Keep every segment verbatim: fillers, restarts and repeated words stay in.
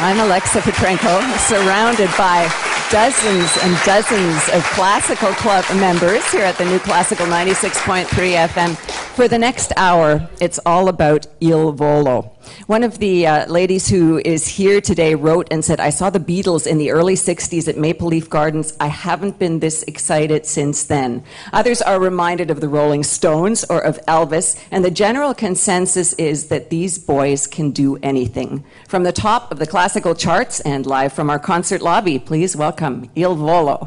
I'm Alexa Petrenko, surrounded by dozens and dozens of Classical Club members here at the new Classical ninety-six point three F M. For the next hour, it's all about Il Volo. One of the uh, ladies who is here today wrote and said, I saw the Beatles in the early sixties at Maple Leaf Gardens. I haven't been this excited since then. Others are reminded of the Rolling Stones or of Elvis, and the general consensus is that these boys can do anything. From the top of the classical charts and live from our concert lobby, please welcome Il Volo.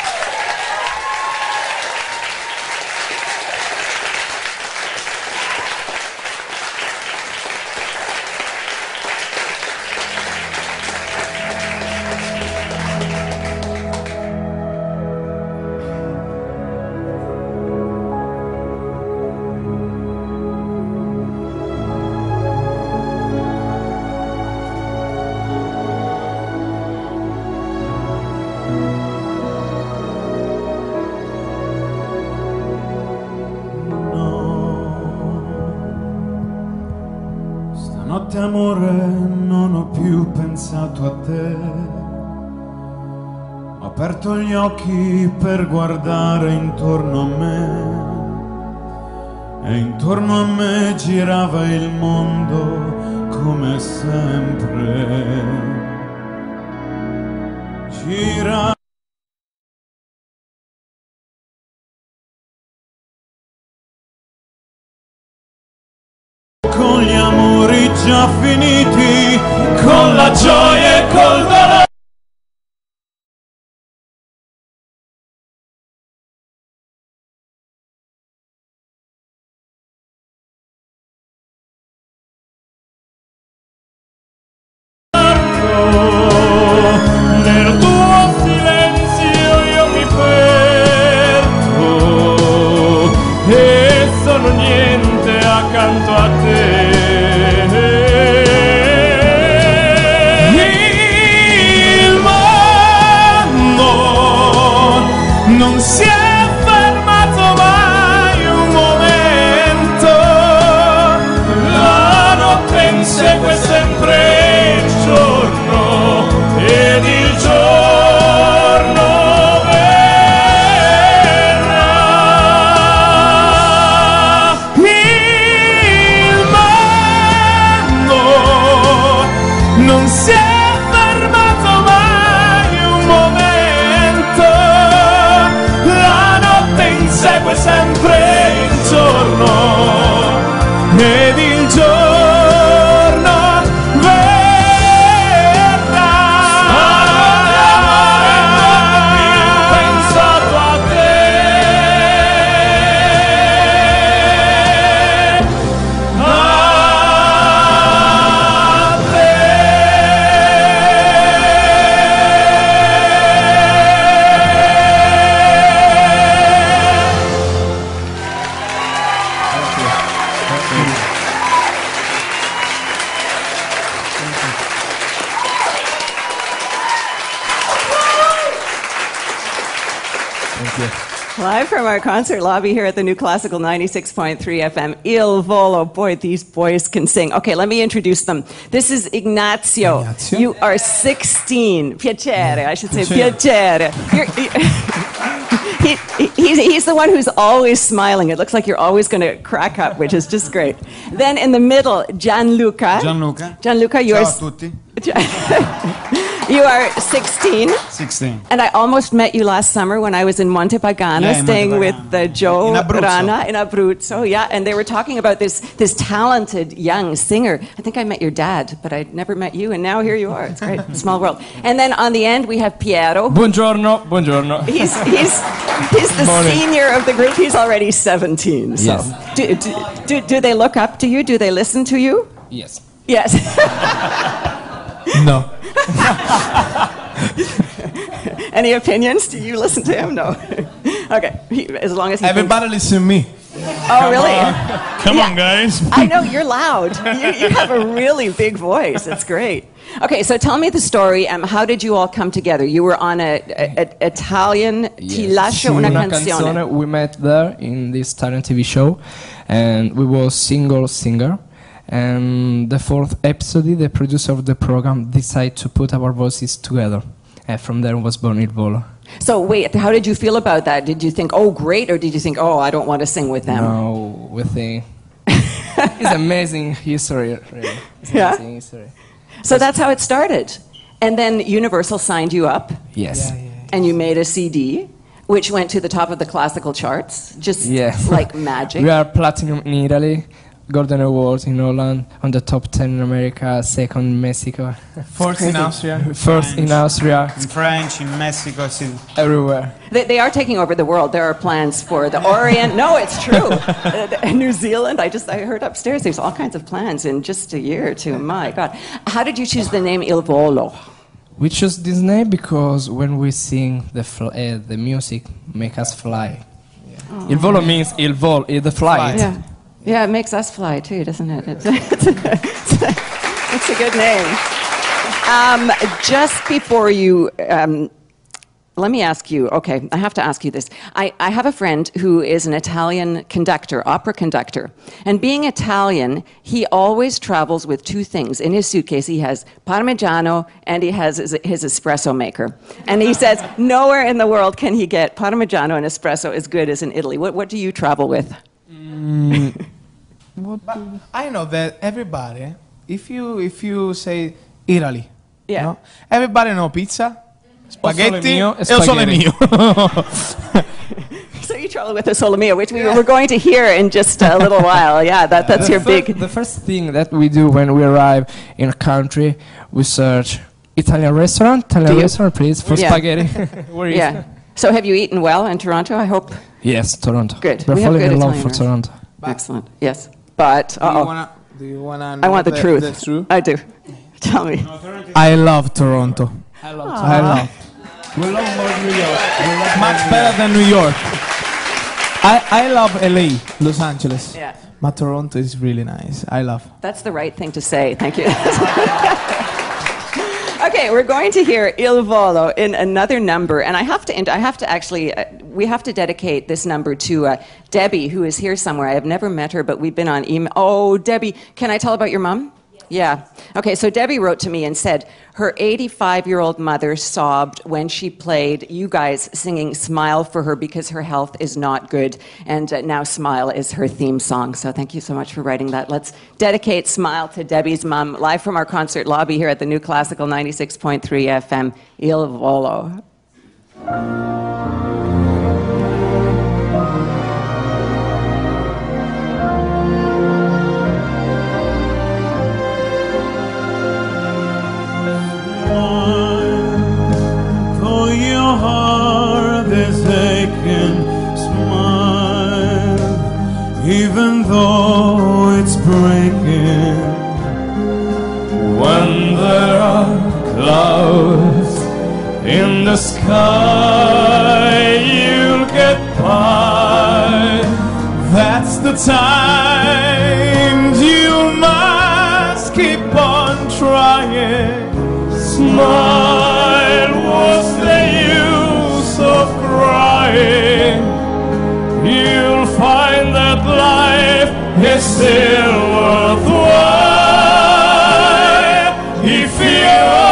Amore, non ho più pensato a te. Ho aperto gli occhi per guardare intorno a me, e intorno a me girava il mondo come sempre. Gira con gli amori già finiti, con la gioia e col dolore. Nel tuo silenzio io mi perdo e sono niente accanto a te. Non si è fermato mai un momento, la notte insegue sempre il giorno ed il giorno verrà. Il mondo non si è fermato mai un momento, segue sempre il giorno ed il giorno verrà. Stanotte amore non ho più pensato a te, a te. Live from our concert lobby here at the new Classical ninety-six point three F M, Il Volo. Boy, these boys can sing. Okay, let me introduce them. This is Ignazio. Ignazio. You are sixteen. Piacere, I should say. Piacere. Piacere. You're, he, he's, he's the one who's always smiling. It looks like you're always going to crack up, which is just great. Then in the middle, Gianluca. Gianluca. Gianluca, you Ciao are... a tutti. You are sixteen. sixteen. And I almost met you last summer when I was in Monte Pagano, Yeah, in staying Monte with Pagano. uh, Joe In Abruzzo. Rana in Abruzzo. Yeah, and they were talking about this this talented young singer. I think I met your dad, but I never met you, and now here you are. It's great. Small world. And then on the end, we have Piero. Buongiorno, buongiorno. He's, he's, he's the Morning. senior of the group. He's already seventeen. So. Yes. Do, do, do, do they look up to you? Do they listen to you? Yes. Yes. No. Any opinions? Do you listen to him? No. Okay. He, as long as he Everybody thinks... listen to me. Oh, really? Come Yeah. on, guys. I know, you're loud. You, you have a really big voice. It's great. Okay, so tell me the story. Um, how did you all come together? You were on a, a, a Italian Ti lascio una canzone. We met there in this Italian T V show, and we were single singer. And the fourth episode, the producer of the program decided to put our voices together. And from there was born Il Volo. So wait, how did you feel about that? Did you think, oh, great, or did you think, oh, I don't want to sing with them? No, we think it's amazing history, really. It's Yeah? amazing history. So that's how it started. And then Universal signed you up, Yes. Yeah, yeah, and you made a C D, which went to the top of the classical charts, just Yeah. like magic. We are platinum in Italy, Golden Award in Holland, on the top ten in America, second in Mexico, Fourth in Austria. first in Austria, In French, in Mexico, sì. everywhere. They, they are taking over the world. There are plans for the Orient. No, it's true. Uh, New Zealand. I just I heard upstairs there's all kinds of plans in just a year or two. My God, how did you choose the name Il Volo? We chose this name because when we sing, the fl- uh, the music make us fly. Il Volo means il vol, uh, the flight. Yeah, yeah, it makes us fly too, doesn't it? It's, it's, a, it's a good name. Um, just before you. Um, Let me ask you, okay, I have to ask you this. I, I have a friend who is an Italian conductor, opera conductor. And being Italian, he always travels with two things. In his suitcase, he has Parmigiano and he has his, his espresso maker. And he says nowhere in the world can he get Parmigiano and espresso as good as in Italy. What, what do you travel with? Mm. But I know that everybody, if you if you say Italy, Yeah. no? Everybody know pizza, spaghetti, mio e e o sole spaghetti. mio. So you travel with a Solo Mio, which we were going to hear in just a little while. Yeah, that, that's the your fir- big... The first thing that we do when we arrive in a country, we search Italian restaurant, Italian Do you? restaurant, please, for Yeah. spaghetti. Where is Yeah. it? So have you eaten well in Toronto, I hope? Yes, Toronto. Good. We're We have falling good in love Italian for restaurants. Toronto. Excellent. Yes. But, Do you uh-oh. wanna? Do you wanna? I want the, know truth. The truth. I do. Tell me. I love Toronto. I love I love. We love more New York. We love Much better than New York. I I love L A, Los Angeles. Yeah. But Toronto is really nice. I love. That's the right thing to say. Thank you. Okay, we're going to hear Il Volo in another number, and I have to. I have to actually. Uh, we have to dedicate this number to uh, Debbie, who is here somewhere. I have never met her, but we've been on email. Oh, Debbie, can I tell about your mom? Yeah. Okay, so Debbie wrote to me and said her eighty-five-year-old mother sobbed when she played you guys singing Smile for her because her health is not good. And uh, now Smile is her theme song. So thank you so much for writing that. Let's dedicate Smile to Debbie's mom, live from our concert lobby here at the New Classical ninety-six point three F M, Il Volo. Though your heart is aching, smile, even though it's breaking. When there are clouds in the sky, you'll get by. That's the time you must keep on trying. Smile, what's the use of crying? You'll find that life is still worthwhile if you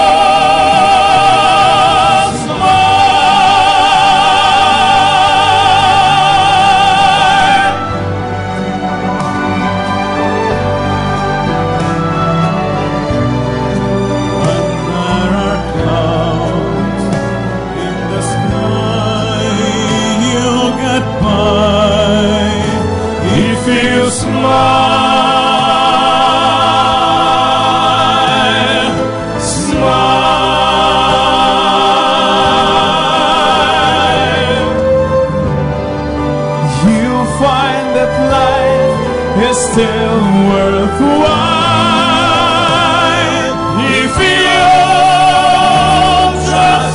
smile, smile, you'll find that life is still worthwhile if you just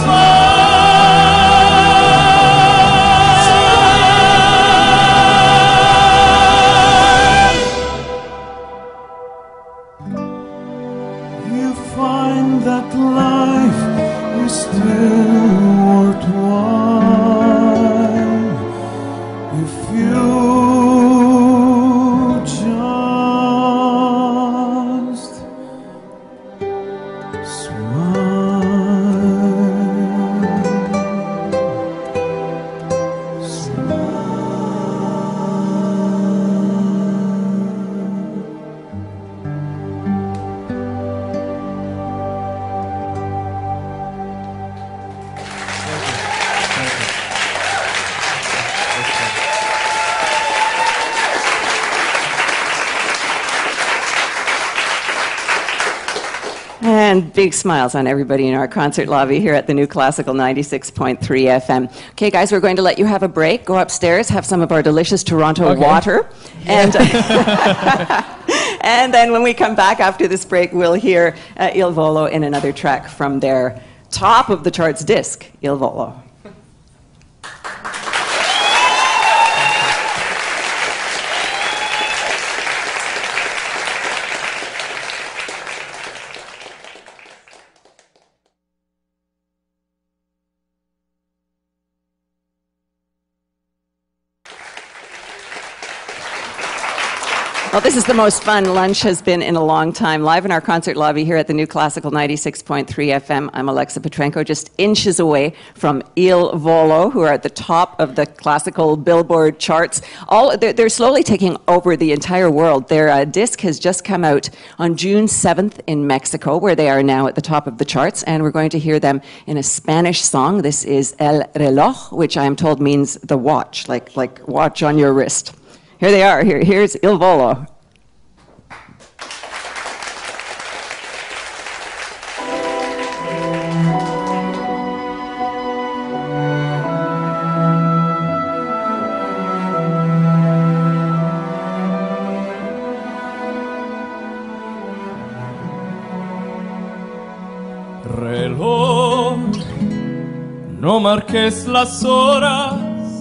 you find that life is still worthwhile if you just And big smiles on everybody in our concert lobby here at the New Classical ninety-six point three F M. Okay, guys, we're going to let you have a break. Go upstairs, have some of our delicious Toronto Okay. water. And, and then when we come back after this break, we'll hear uh, Il Volo in another track from their top of the charts disc, Il Volo. Well, this is the most fun lunch has been in a long time. Live in our concert lobby here at the New Classical ninety-six point three F M. I'm Alexa Petrenko, just inches away from Il Volo, who are at the top of the classical Billboard charts. All they're, they're slowly taking over the entire world. Their uh, disc has just come out on June seventh in Mexico, where they are now at the top of the charts. And we're going to hear them in a Spanish song. This is El Reloj, which I am told means the watch, like, like watch on your wrist. Here they are. Here, here's Il Volo. Reloj, no marques las horas,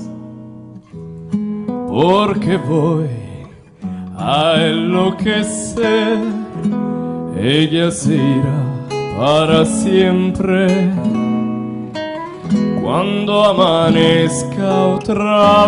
porque voy a enloquecer. Ella se irá para siempre cuando amanezca otra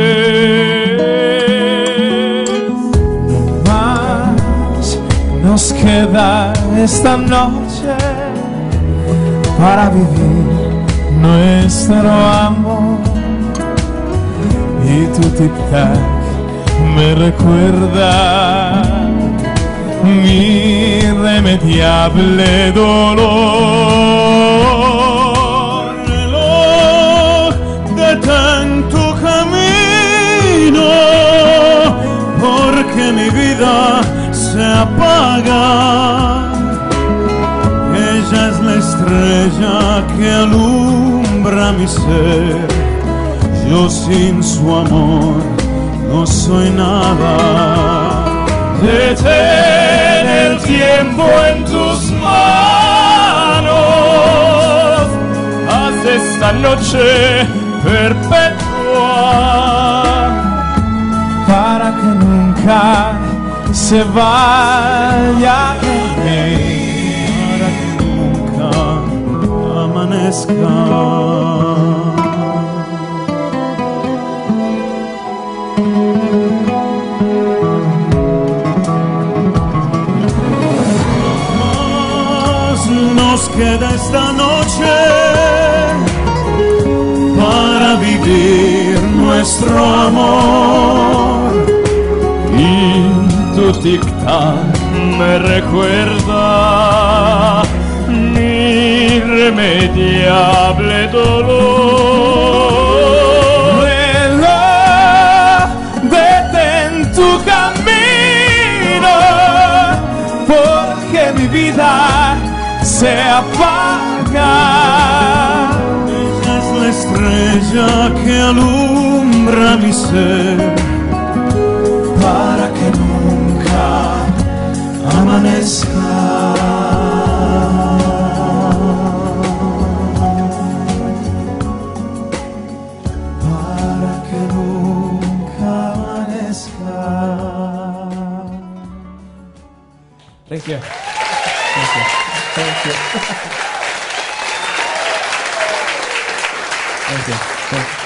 vez. No más nos queda esta noche para vivir nuestro amor. Y tu tic-tac me recuerda mi irremediable dolor. Reloj, detén tu camino, porque mi vida se apaga. Ella es la estrella que alumbra mi ser. Yo sin su amor no soy nada. Detén el tiempo en tus manos, haz esta noche perpetua, Para que nunca se vaya de mí, para que nunca amanezca. Nos queda esta noche para vivir nuestro amor. y tu tic-tac me recuerda mi irremediable dolor. Reloj, detén tu camino, porque mi vida se apaga. Ella es la estrella que alumbra mi ser, para que nunca amanezca. Para que nunca amanezca. Thank you. Thank you. Thank you. Thank you. Thank you.